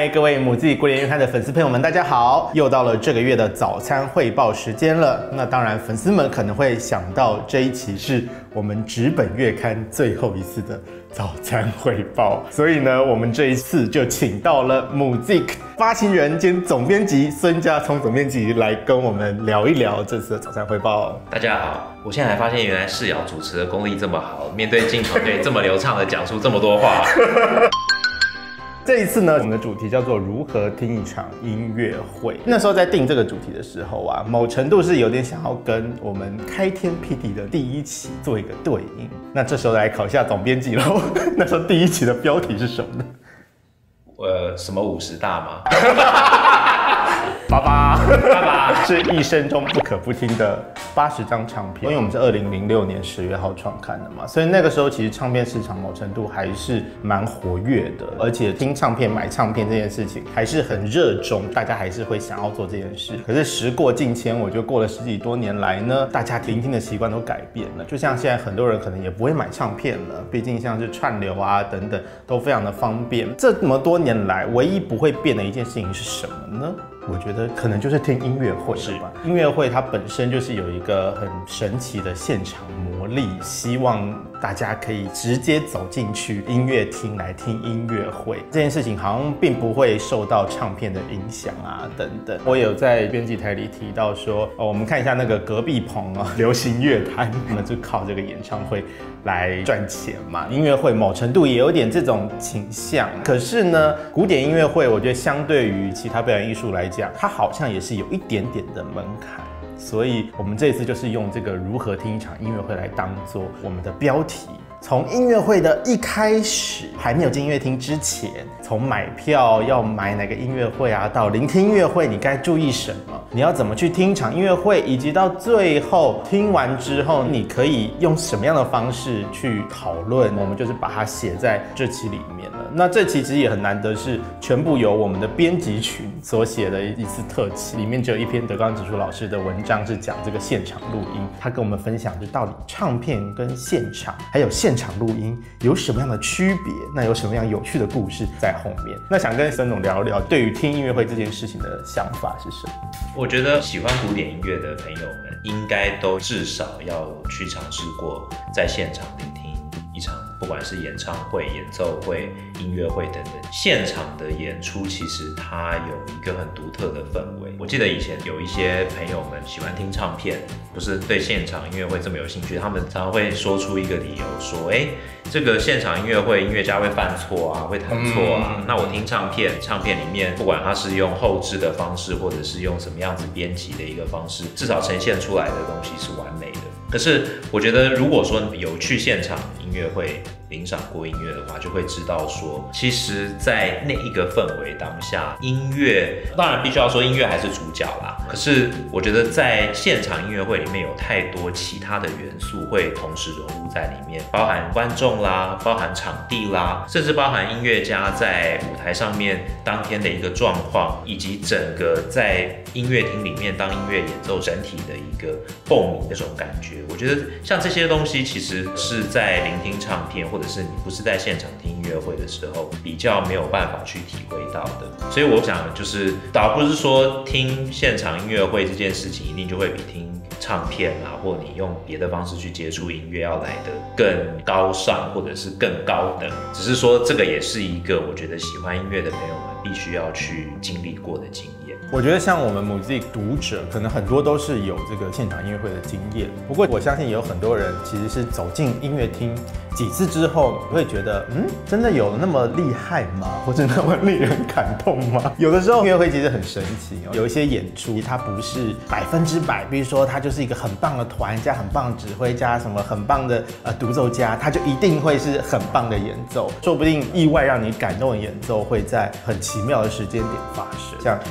嗨，各位母自古典乐刊的粉丝朋友们，大家好！又到了这个月的早餐汇报时间了。那当然，粉丝们可能会想到这一期是我们纸本月刊最后一次的早餐汇报，所以呢，我们这一次就请到了母 Zik 发行人兼总编辑孙家聪总编辑来跟我们聊一聊这次的早餐汇报。 大家好，我现在才发现原来世瑶主持的功力这么好，面对镜头可以这么流畅的讲出这么多话。 这一次呢，我们的主题叫做如何听一场音乐会。那时候在定这个主题的时候啊，某程度是有点想要跟我们开天辟地的第一期做一个对应。那这时候来考一下总编辑喽，那时候第一期的标题是什么呢？ 什么50大吗？ 爸爸是一生中不可不听的80张唱片，因为我们是2006年10月号创刊的嘛，所以那个时候其实唱片市场某程度还是蛮活跃的，而且听唱片、买唱片这件事情还是很热衷，大家还是会想要做这件事。可是时过境迁，我觉得过了10几多年来呢，大家聆听的习惯都改变了，就像现在很多人可能也不会买唱片了，毕竟像是串流啊等等都非常的方便。这么多年来，唯一不会变的一件事情是什么呢？我觉得可能就是听音乐会了吧。音乐会它本身就是有一个很神奇的现场魔力，希望大家可以直接走进去音乐厅来听音乐会。这件事情好像并不会受到唱片的影响啊等等。我有在编辑台里提到说，我们看一下那个隔壁棚啊，流行乐坛，我们就靠这个演唱会来赚钱嘛。音乐会某程度也有点这种倾向，可是呢，古典音乐会我觉得相对于其他表演艺术来讲，它好像也是有一点点的门槛，所以我们这次就是用这个如何听一场音乐会来当做我们的标题。从音乐会的一开始，还没有进音乐厅之前，从买票要买哪个音乐会啊，到聆听音乐会你该注意什么，你要怎么去听一场音乐会，以及到最后听完之后，你可以用什么样的方式去讨论，我们就是把它写在这期里面了。那这期其实也很难得，是全部由我们的编辑群所写的一次特辑，里面只有一篇德纲直树老师的文章是讲这个现场录音，他跟我们分享就到底唱片跟现场还有现场录音有什么样的区别，那有什么样有趣的故事在后面。那想跟孙总聊聊对于听音乐会这件事情的想法是什么？ 我觉得喜欢古典音乐的朋友们应该都至少要去尝试过在现场聆听一场，不管是演唱会、演奏会、音乐会等等，现场的演出其实它有一个很独特的氛围。我记得以前有一些朋友们喜欢听唱片，不是对现场音乐会这么有兴趣，他们常常会说出一个理由，说，这个现场音乐会音乐家会犯错啊，会弹错啊。那我听唱片，唱片里面不管它是用后制的方式，或者是用什么样子编辑的一个方式，至少呈现出来的东西是完美的。可是我觉得，如果说有去现场音乐会欣赏过音乐的话，就会知道说，其实，在那一个氛围当下，音乐当然必须要说音乐还是主角啦。可是我觉得在现场音乐会里面有太多其他的元素会同时融入在里面，包含观众啦，包含场地啦，甚至包含音乐家在舞台上面当天的一个状况，以及整个在音乐厅里面当音乐演奏整体的一个共鸣的这种感觉。我觉得像这些东西其实是在聆听唱片，或者是你不是在现场听音乐会的时候，比较没有办法去体会到的。所以我想就是倒不是说听现场音乐会这件事情一定就会比听唱片啊，或你用别的方式去接触音乐要来得更高尚，或者是更高等。只是说这个也是一个我觉得喜欢音乐的朋友们必须要去经历过的经验。 我觉得像我们母自读者，可能很多都是有这个现场音乐会的经验。不过我相信也有很多人其实是走进音乐厅几次之后，会觉得，真的有那么厉害吗？或者那么令人感动吗？有的时候音乐会其实很神奇哦，有一些演出它不是100%，比如说它就是一个很棒的团加很棒的指挥加什么很棒的独奏家，它就一定会是很棒的演奏。说不定意外让你感动的演奏会在很奇妙的时间点发生。像17年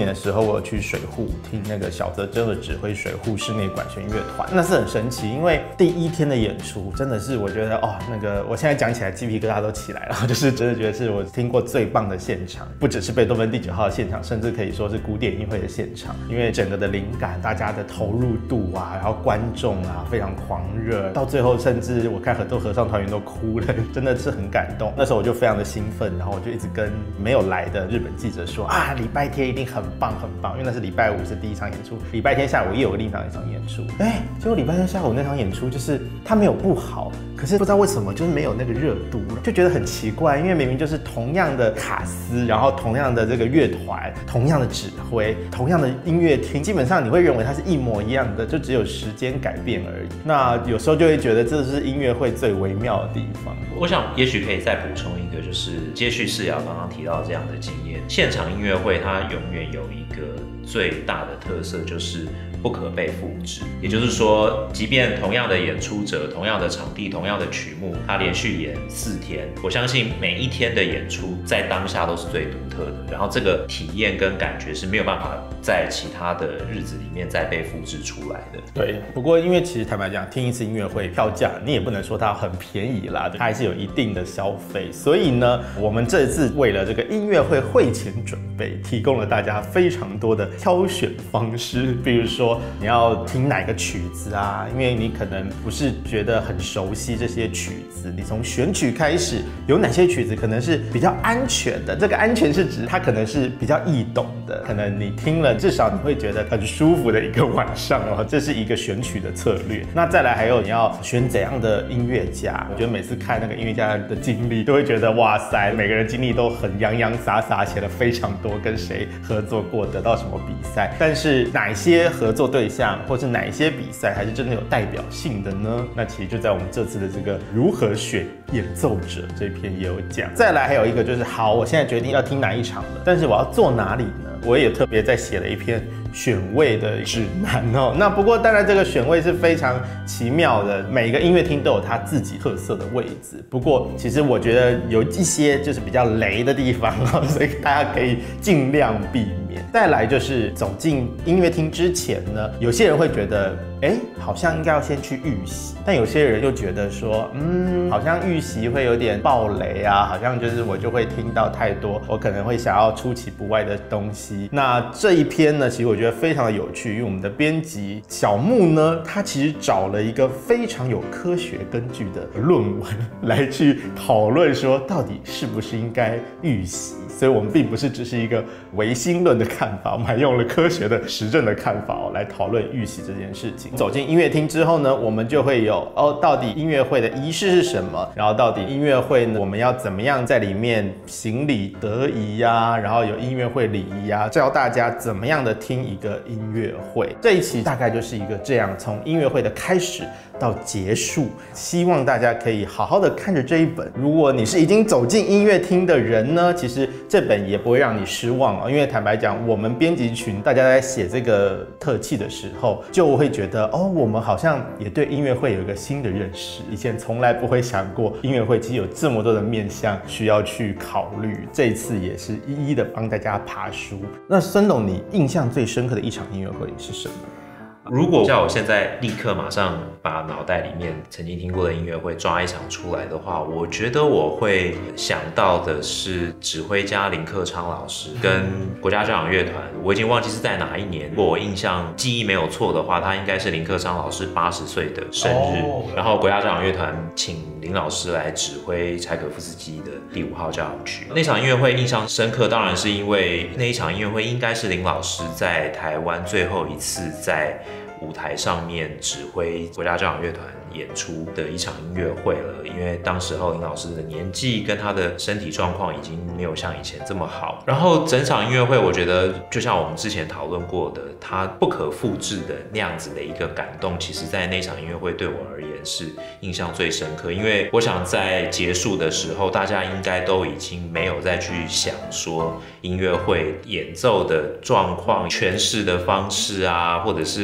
年的时候，我有去水户听那个小泽征尔指挥水户室内管弦乐团，那是很神奇，因为第一天的演出真的是我觉得哦，那个我现在讲起来鸡皮疙瘩都起来了，就是真的觉得是我听过最棒的现场，不只是贝多芬第9号的现场，甚至可以说是古典音乐会的现场，因为整个的灵感，大家的投入度啊，然后观众啊非常狂热，到最后甚至我看很多合唱团员都哭了，真的是很感动。那时候我就非常的兴奋，然后我就一直跟没有来的日本记者说啊，礼拜天一定很棒很棒，因为那是礼拜5是第一场演出，礼拜天下午又有另一场演出，结果礼拜天下午那场演出就是它没有不好，可是不知道为什么就是没有那个热度，就觉得很奇怪，因为明明就是同样的卡司，然后同样的这个乐团，同样的指挥，同样的音乐厅，基本上你会认为它是一模一样的，就只有时间改变而已。那有时候就会觉得这是音乐会最微妙的地方。 我想也许可以再补充一个，就是接续世尧刚刚提到这样的经验，现场音乐会它永远有一个最大的特色，就是不可被复制。也就是说，即便同样的演出者、同样的场地、同样的曲目，它连续演4天，我相信每一天的演出在当下都是最独特的，然后这个体验跟感觉是没有办法在其他的日子里面再被复制出来的。 对，不过因为其实坦白讲，听一次音乐会票价你也不能说它很便宜啦，它还是有一定的消费，所以呢，我们这次为了这个音乐会会前准备，提供了大家非常多的挑选方式，比如说你要听哪个曲子啊，因为你可能不是觉得很熟悉这些曲子，你从选曲开始，有哪些曲子可能是比较安全的，这个安全是指它可能是比较易懂的，可能你听了至少你会觉得很舒服的一个晚上哦，这是一个选曲的策略。那再来还有你要选怎样的音乐家，我觉得每次看那个音乐家的经历，都会觉得哇塞，每个人经历都很洋洋洒洒，写了非常多跟谁合作过，得到什么比赛，但是哪些合作对象或是哪一些比赛还是真的有代表性的呢？那其实就在我们这次的这个如何选演奏者这篇也有讲。再来还有一个就是，好，我现在决定要听哪一场了，但是我要坐哪里呢？我也特别在写了一篇选位的指南哦。那不过当然这个选位是非常奇妙的，每个音乐厅都有它自己特色的位置。不过其实我觉得有一些就是比较雷的地方哦，所以大家可以尽量避免。再来就是走进音乐厅之前呢，有些人会觉得好像应该要先去预习，但有些人又觉得说，好像预习会有点爆雷啊，好像就是我就会听到太多，我可能会想要出其不意的东西。那这一篇呢，其实我觉得非常的有趣，因为我们的编辑小木呢，他其实找了一个非常有科学根据的论文来去讨论说，到底是不是应该预习。所以我们并不是只是一个唯心论的看法，我们还用了科学的实证的看法来讨论预习这件事情。走进音乐厅之后呢，我们就会有到底音乐会的仪式是什么，然后到底音乐会呢，我们要怎么样在里面行礼得宜呀，然后有音乐会礼仪呀，教大家怎么样的听一个音乐会。这一期大概就是一个这样，从音乐会的开始到结束，希望大家可以好好的看着这一本。如果你是已经走进音乐厅的人呢，其实这本也不会让你失望哦，因为坦白讲，我们编辑群大家在写这个特辑的时候，就会觉得我们好像也对音乐会有一个新的认识，以前从来不会想过音乐会其实有这么多的面向需要去考虑，这一次也是一一的帮大家爬梳。那孙董，你印象最深刻的一场音乐会是什么？ 如果叫我现在立刻马上把脑袋里面曾经听过的音乐会抓一场出来的话，我觉得我会想到的是指挥家林克昌老师跟国家交响乐团，我已经忘记是在哪一年，如果我印象记忆没有错的话，他应该是林克昌老师80岁的生日，然后国家交响乐团请林老师来指挥柴可夫斯基的第5号交响曲。那场音乐会印象深刻，当然是因为那一场音乐会应该是林老师在台湾最后一次在舞台上面指挥国家交响乐团演出的一场音乐会了，因为当时候林老师的年纪跟他的身体状况已经没有像以前这么好。然后整场音乐会，我觉得就像我们之前讨论过的，它不可复制的那样子的一个感动，其实在那场音乐会对我而言是印象最深刻。因为我想在结束的时候，大家应该都已经没有再去想说音乐会演奏的状况、诠释的方式啊，或者是乐团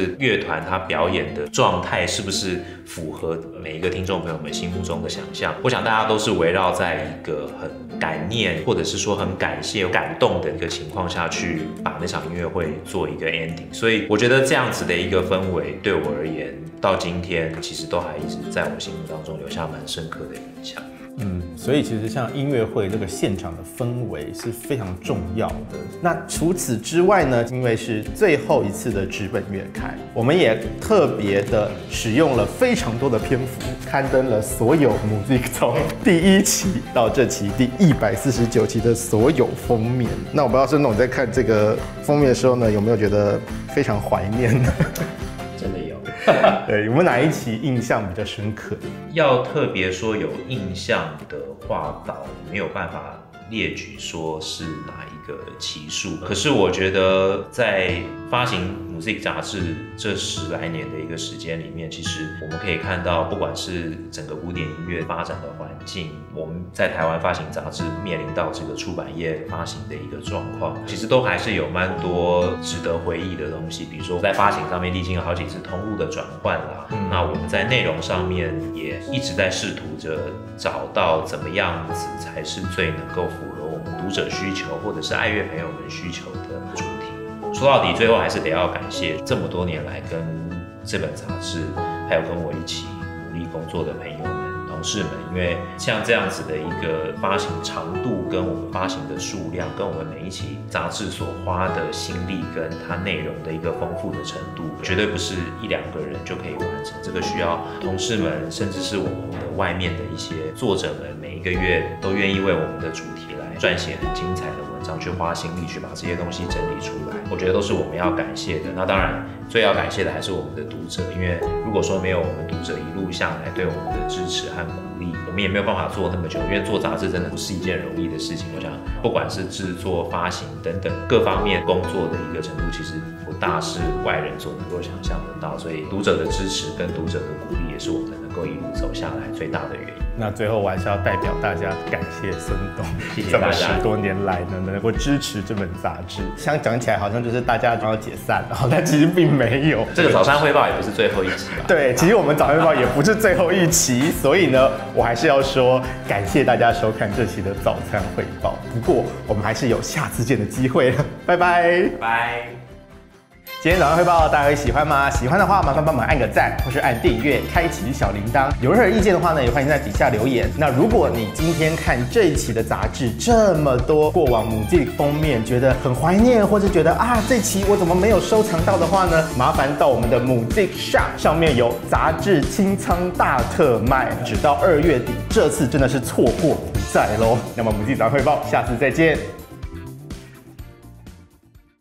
团他表演的状态是不是符合每一个听众朋友们心目中的想象。我想大家都是围绕在一个很感念，或者是说很感谢、感动的一个情况下去把那场音乐会做一个 ending。所以我觉得这样子的一个氛围，对我而言，到今天其实都还一直在我心目当中留下蛮深刻的印象。 所以其实像音乐会这个现场的氛围是非常重要的。那除此之外呢，因为是最后一次的纸本月刊，我们也特别的使用了非常多的篇幅，刊登了所有MUSIC从第1期到这期第149期的所有封面。那我不知道孙总在看这个封面的时候呢，有没有觉得非常怀念呢？ 真的有。 对，有没有哪一期印象比较深刻？ 要特别说有印象的话，倒没有办法列举说是哪一个期数。可是我觉得在发行MUSIC杂志这10来年的一个时间里面，其实我们可以看到，不管是整个古典音乐发展的环境，我们在台湾发行杂志面临到这个出版业发行的一个状况，其实都还是有蛮多值得回忆的东西。比如说在发行上面历经了好几次通路的转换啦，那我们在内容上面也一直在试图着找到怎么样子才是最能够符合我们读者需求或者是爱乐朋友们需求的主题。说到底，最后还是得要感谢这么多年来跟这本杂志，还有跟我一起努力工作的朋友们、同事们，因为像这样子的一个发行长度，跟我们发行的数量，跟我们每一期杂志所花的心力，跟它内容的一个丰富的程度，绝对不是1、2个人就可以完成。这个需要同事们，甚至是我们的外面的一些作者们，每一个月都愿意为我们的主题来撰写很精彩的文章，去花心力去把这些东西整理出来。我觉得都是我们要感谢的。那当然，最要感谢的还是我们的读者，因为如果说没有我们读者一路下来对我们的支持和鼓励，我们也没有办法做那么久。因为做杂志真的不是一件容易的事情。我想，不管是制作、发行等等各方面工作的一个程度，其实不大是外人所能够想象得到。所以读者的支持跟读者的鼓励，也是我们能够一路走下来最大的原因。 那最后我还是要代表大家感谢孙董， 谢谢这么大家 10多年来呢，能够支持这本杂志。想讲起来好像就是大家要解散了，但其实并没有。 这个早餐汇报也不是最后一期吧？ 对，其实我们早餐汇报也不是最后一期，所以呢，我还是要说感谢大家收看这期的早餐汇报。不过我们还是有下次见的机会了，拜拜， 拜拜。 今天早上汇报大家会喜欢吗？喜欢的话，麻烦帮忙按个赞，或是按订阅，开启小铃铛。有任何意见的话呢，也欢迎在底下留言。那如果你今天看这一期的杂志，这么多过往MUSIC封面，觉得很怀念，或是觉得这期我怎么没有收藏到的话呢，麻烦到我们的MUSIC Shop 上面有杂志清仓大特卖，直到2月底，这次真的是错过不再喽。那么MUSIC早上汇报，下次再见。